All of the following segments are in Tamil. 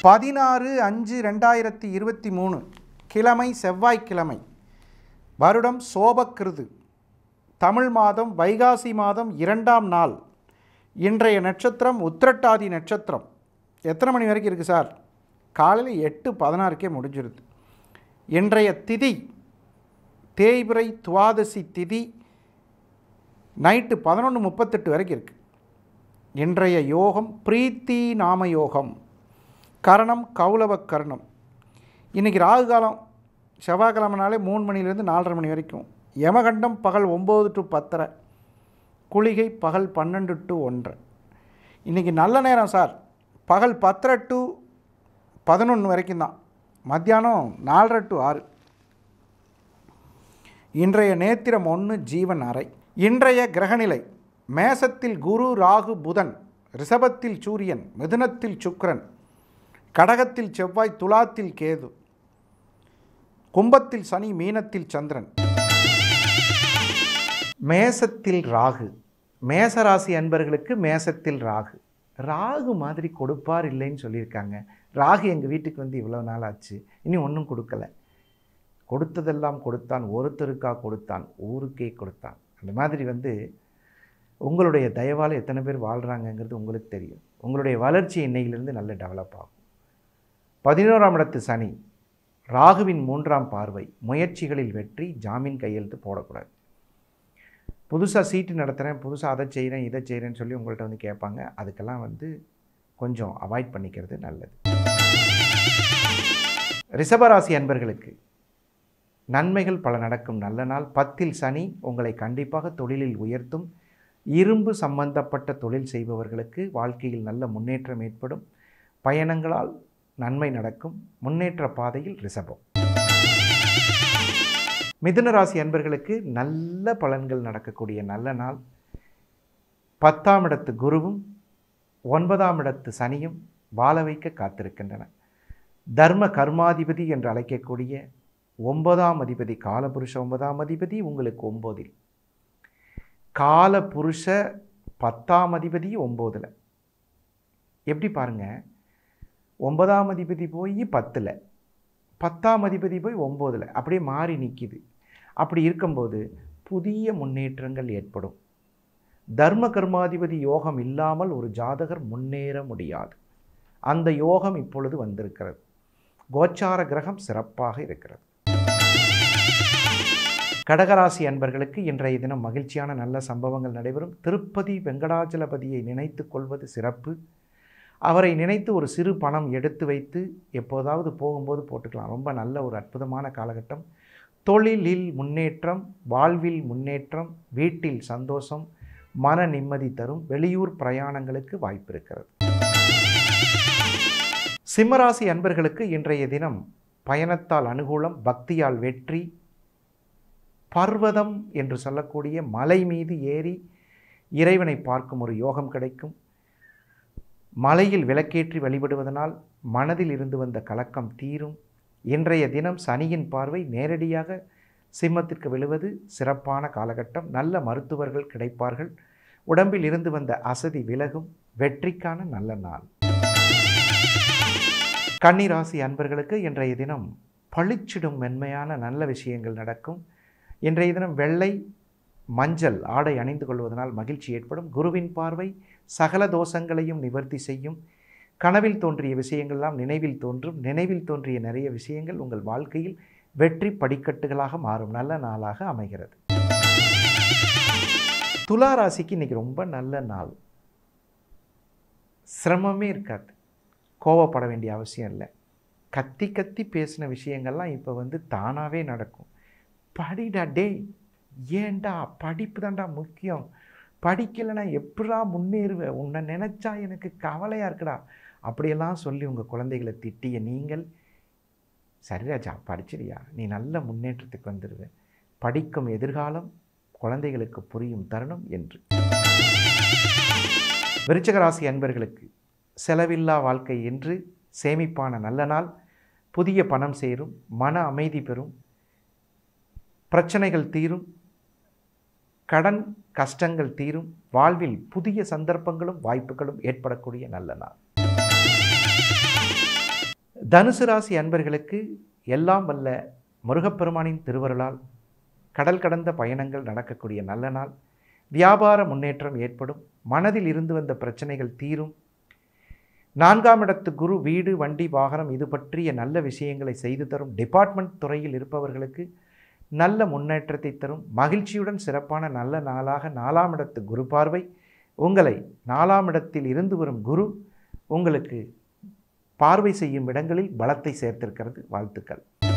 16/5/2023 கிழமை செவ்வாய்க்கிழமை, வருடம் சோபக்கிருது, தமிழ் மாதம் வைகாசி மாதம் 2ஆம் நாள். இன்றைய நட்சத்திரம் உத்திரட்டாதி நட்சத்திரம். எத்தனை மணி வரைக்கும் இருக்குது சார்? காலையில் 8:16 முடிஞ்சிருது. இன்றைய திதி தேய்பிறை துவாதசி திதி நைட்டு 11:38 வரைக்கும் இருக்குது. இன்றைய யோகம் பிரீத்தி நாம யோகம், கரணம் கௌலவ கரணம். இன்றைக்கி ராகு காலம் செவ்வாய்க்கிழமைனாலே 3 மணிலேருந்து 4:30 மணி வரைக்கும். யமகண்டம் பகல் 9 to 10:30, குளிகை பகல் 12 to 1:30. இன்றைக்கி நல்ல நேரம் சார் பகல் 10:30 to 11 வரைக்கும் தான், மத்தியானம் 4:30 to 6. இன்றைய நேத்திரம் 1, ஜீவன் அறை. இன்றைய கிரகநிலை: மேசத்தில் குரு ராகு புதன், ரிஷபத்தில் சூரியன், மிதுனத்தில் சுக்கிரன், கடகத்தில் செவ்வாய், துலாத்தில் கேது, கும்பத்தில் சனி, மீனத்தில் சந்திரன். மேசத்தில் ராகு. மேசராசி அன்பர்களுக்கு மேசத்தில் ராகு. ராகு மாதிரி கொடுப்பார் இல்லைன்னு சொல்லியிருக்காங்க. ராகு எங்கள் வீட்டுக்கு வந்து இவ்வளோ நாள் ஆச்சு, இனி ஒன்றும் கொடுக்கலை. கொடுத்ததெல்லாம் கொடுத்தான், ஒருத்தருக்காக கொடுத்தான், ஊருக்கே கொடுத்தான். அந்த மாதிரி வந்து உங்களுடைய தயவால் எத்தனை பேர் வாழ்கிறாங்கங்கிறது உங்களுக்கு தெரியும். உங்களுடைய வளர்ச்சி இன்னையிலிருந்து நல்ல டெவலப் ஆகும். 11ஆம் இடத்து சனி, ராகுவின் 3ஆம் பார்வை. முயற்சிகளில் வெற்றி. ஜாமீன் கையெழுத்து போடக்கூடாது. புதுசாக சீட்டு நடத்துகிறேன், புதுசாக அதை செய்கிறேன், இதை செய்கிறேன்னு சொல்லி உங்கள்கிட்ட வந்து கேட்பாங்க. அதுக்கெல்லாம் வந்து கொஞ்சம் அவாய்ட் பண்ணிக்கிறது நல்லது. ரிஷபராசி அன்பர்களுக்கு நன்மைகள் பல நடக்கும் நல்ல நாள். 10இல் சனி உங்களை கண்டிப்பாக தொழிலில் உயர்த்தும். இரும்பு சம்பந்தப்பட்ட தொழில் செய்பவர்களுக்கு வாழ்க்கையில் நல்ல முன்னேற்றம் ஏற்படும். பயணங்களால் நன்மை நடக்கும். முன்னேற்ற பாதையில் ரிஷபம். மிதுன ராசி அன்பர்களுக்கு நல்ல பலன்கள் நடக்கக்கூடிய நல்ல நாள். 10ஆம் இடத்து குருவும் 9ஆம் இடத்து சனியும் வாழ வைக்க காத்திருக்கின்றன. தர்ம கர்மாதிபதி என்று அழைக்கக்கூடிய 9ஆம் அதிபதி, காலபுருஷ 9ஆம் அதிபதி உங்களுக்கு 9இல், காலபுருஷ 10ஆம் அதிபதி 9இல். எப்படி பாருங்கள், 9ஆம் அதிபதி போய் 10இல், 10ஆம் அதிபதி போய் 9இல், அப்படியே மாறி நிற்கிது. அப்படி இருக்கும்போது புதிய முன்னேற்றங்கள் ஏற்படும். தர்ம கர்மாதிபதி யோகம் இல்லாமல் ஒரு ஜாதகர் முன்னேற முடியாது. அந்த யோகம் இப்பொழுது வந்திருக்கிறது. கோச்சார கிரகம் சிறப்பாக இருக்கிறது. கடகராசி அன்பர்களுக்கு இன்றைய தினம் மகிழ்ச்சியான நல்ல சம்பவங்கள் நடைபெறும். திருப்பதி வெங்கடாஜலபதியை நினைத்து கொள்வது சிறப்பு. அவரை நினைத்து ஒரு சிறு பணம் எடுத்து வைத்து எப்போதாவது போகும்போது போட்டுக்கலாம். ரொம்ப நல்ல ஒரு அற்புதமான காலகட்டம். தொழிலில் முன்னேற்றம், வாழ்வில் முன்னேற்றம், வீட்டில் சந்தோஷம், மன நிம்மதி தரும். வெளியூர் பிரயாணங்களுக்கு வாய்ப்பு இருக்கிறது. சிம்மராசி அன்பர்களுக்கு இன்றைய தினம் பயணத்தால் அனுகூலம், பக்தியால் வெற்றி. பர்வதம் என்று சொல்லக்கூடிய மலை மீது ஏறி இறைவனை பார்க்கும் ஒரு யோகம் கிடைக்கும். மலையில் விளக்கேற்றி வழிபடுவதனால் மனதில் இருந்து வந்த கலக்கம் தீரும். இன்றைய தினம் சனியின் பார்வை நேரடியாக சிம்மத்திற்கு விழுவது சிறப்பான காலகட்டம். நல்ல மருத்துவர்கள் கிடைப்பார்கள். உடம்பில் இருந்து வந்த அசதி விலகும். வெற்றிக்கான நல்ல நாள். கன்னிராசி அன்பர்களுக்கு இன்றைய தினம் பளிச்சிடும் மென்மையான நல்ல விஷயங்கள் நடக்கும். இன்றைய தினம் வெள்ளை மஞ்சள் ஆடை அணிந்து கொள்வதனால் மகிழ்ச்சி ஏற்படும். குருவின் பார்வை சகல தோஷங்களையும் நிவர்த்தி செய்யும். கனவில் தோன்றிய விஷயங்கள்லாம் நினைவில் தோன்றும். நினைவில் தோன்றிய நிறைய விஷயங்கள் உங்கள் வாழ்க்கையில் வெற்றி படிக்கட்டுகளாக மாறும் நல்ல நாளாக அமைகிறது. துலா ராசிக்கு இன்றைக்கி ரொம்ப நல்ல நாள். சிரமமே இருக்காது. கோவப்பட வேண்டிய அவசியம் இல்லை. கத்தி கத்தி பேசின விஷயங்கள்லாம் இப்போ வந்து தானாகவே நடக்கும். படிடா டே, ஏண்டா படிப்பு தான்டா முக்கியம், படிக்கலைன்னா எப்படா முன்னேறுவேன், உன்னை நினச்சா எனக்கு கவலையாக இருக்குடா அப்படியெல்லாம் சொல்லி உங்கள் குழந்தைகளை திட்டிய நீங்கள், சரி ராஜா படிச்சிடியா, நீ நல்ல முன்னேற்றத்துக்கு வந்துடுவேன், படிக்கும் எதிர்காலம் குழந்தைகளுக்கு புரியும் தருணம் என்று. விருச்சிக ராசி அன்பர்களுக்கு செலவில்லா வாழ்க்கை என்று சேமிப்பான நல்ல நாள். புதிய பணம் சேரும். மன அமைதி பெறும். பிரச்சனைகள் தீரும். கடன் கஷ்டங்கள் தீரும். வாழ்வில் புதிய சந்தர்ப்பங்களும் வாய்ப்புகளும் ஏற்படக்கூடிய நல்ல நாள். தனுசு ராசி அன்பர்களுக்கு எல்லாம் வல்ல முருகப்பெருமானின் திருவருளால் கடல் கடந்த பயணங்கள் நடக்கக்கூடிய நல்ல நாள். வியாபார முன்னேற்றம் ஏற்படும். மனதில் இருந்து வந்த பிரச்சனைகள் தீரும். 4ஆம் இடத்து குரு வீடு வண்டி வாகனம் இது பற்றிய நல்ல விஷயங்களை செய்து தரும். டிபார்ட்மெண்ட் துறையில் இருப்பவர்களுக்கு நல்ல முன்னேற்றத்தை தரும். மகிழ்ச்சியுடன் சிறப்பான நல்ல நாளாக 4ஆம் இடத்து குரு பார்வை உங்களை 4ஆம் இடத்தில் இருந்து வரும் குரு உங்களுக்கு பார்வை செய்யும் இடங்களில் பலத்தை சேர்த்திருக்கிறது. வாழ்த்துக்கள்.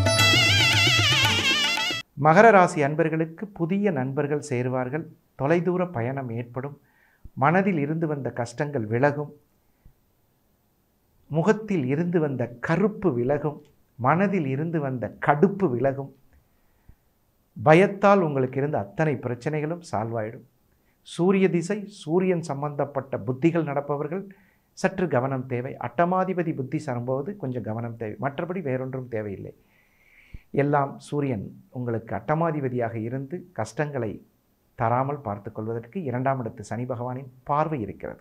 மகர ராசி அன்பர்களுக்கு புதிய நண்பர்கள் சேருவார்கள். தொலைதூர பயணம் ஏற்படும். மனதில் இருந்து வந்த கஷ்டங்கள் விலகும். முகத்தில் இருந்து வந்த கருப்பு விலகும். மனதில் இருந்து வந்த கடுப்பு விலகும். பயத்தால் உங்களுக்கு இருந்த அத்தனை பிரச்சனைகளும் சால்வ் ஆயிடும். சூரிய திசை சூரியன் சம்பந்தப்பட்ட புத்திகள் நடப்பவர்கள் சற்று கவனம் தேவை. அட்டமாதிபதி புத்தி சரும்போது கொஞ்சம் கவனம் தேவை. மற்றபடி வேறொன்றும் தேவையில்லை. எல்லாம் சூரியன் உங்களுக்கு அட்டமாதிபதியாக இருந்து கஷ்டங்களை தராமல் பார்த்து கொள்வதற்கு 2ஆம் இடத்து சனி பகவானின் பார்வை இருக்கிறது.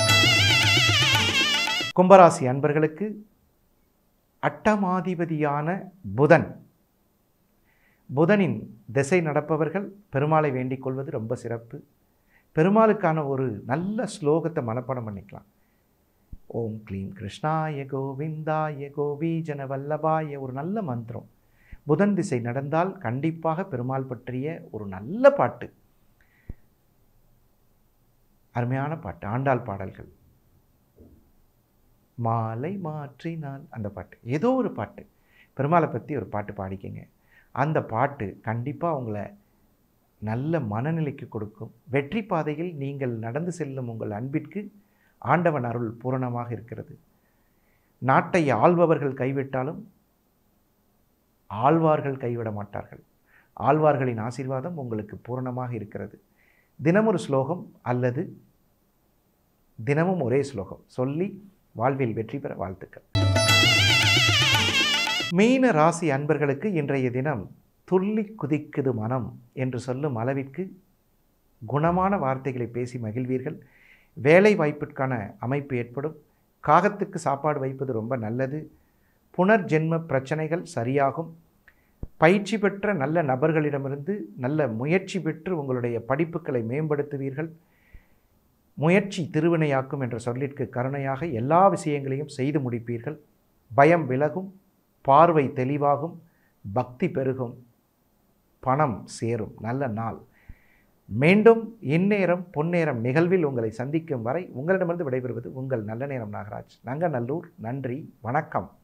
கும்பராசி அன்பர்களுக்கு அட்டமாதிபதியான புதனின் திசை நடப்பவர்கள் பெருமாளை வேண்டிக் கொள்வது ரொம்ப சிறப்பு. பெருமாளுக்கான ஒரு நல்ல ஸ்லோகத்தை மனப்பாடம் பண்ணிக்கலாம். ஓம் க்ளீம் கிருஷ்ணாய கோவிந்தாய கோபீஜன வல்லபாய ஒரு நல்ல மந்திரம். புதன் திசை நடந்தால் கண்டிப்பாக பெருமாள் பற்றிய ஒரு நல்ல பாட்டு, அருமையான பாட்டு, ஆண்டாள் பாடல்கள், மாலை மாற்றினால் அந்த பாட்டு, ஏதோ ஒரு பாட்டு பெருமாளை பற்றி ஒரு பாட்டு பாடிக்கங்க. அந்த பாட்டு கண்டிப்பாக உங்களை நல்ல மனநிலைக்கு கொடுக்கும். வெற்றி பாதையில் நீங்கள் நடந்து செல்லும் உங்கள் அன்பிற்கு ஆண்டவன் அருள் பூரணமாக இருக்கிறது. நாட்டை ஆள்பவர்கள் கைவிட்டாலும் ஆழ்வார்கள் கைவிட மாட்டார்கள். ஆழ்வார்களின் ஆசீர்வாதம் உங்களுக்கு பூரணமாக இருக்கிறது. தினமொரு ஸ்லோகம் அல்லது தினமும் ஒரே ஸ்லோகம் சொல்லி வாழ்வில் வெற்றி பெற வாழ்த்துக்கள். மீன ராசி அன்பர்களுக்கு இன்றைய தினம் துள்ளி குதிக்குது மனம் என்று சொல்லும் அளவிற்கு குணமான வார்த்தைகளை பேசி மகிழ்வீர்கள். வேலை வாய்ப்பிற்கான அமைப்பு ஏற்படும். காகத்துக்கு சாப்பாடு வைப்பது ரொம்ப நல்லது. புனர்ஜென்ம பிரச்சனைகள் சரியாகும். பயிற்சி பெற்ற நல்ல நபர்களிடமிருந்து நல்ல முயற்சி பெற்று உங்களுடைய படிப்புகளை மேம்படுத்துவீர்கள். முயற்சி திருவினையாக்கும் என்ற சொல்லிற்கு கருணையாக எல்லா விஷயங்களையும் செய்து முடிப்பீர்கள். பயம் விலகும். பார்வை தெளிவாகும். பக்தி பெருகும். பணம் சேரும். நல்ல நாள். மீண்டும் இந்நேரம் பொன்னேரம் நிகழ்வில் உங்களை சந்திக்கும் வரை உங்களிடமிருந்து விடைபெறுவது உங்கள் நல்ல நேரம் நாகராஜ், நங்கநல்லூர். நன்றி, வணக்கம்.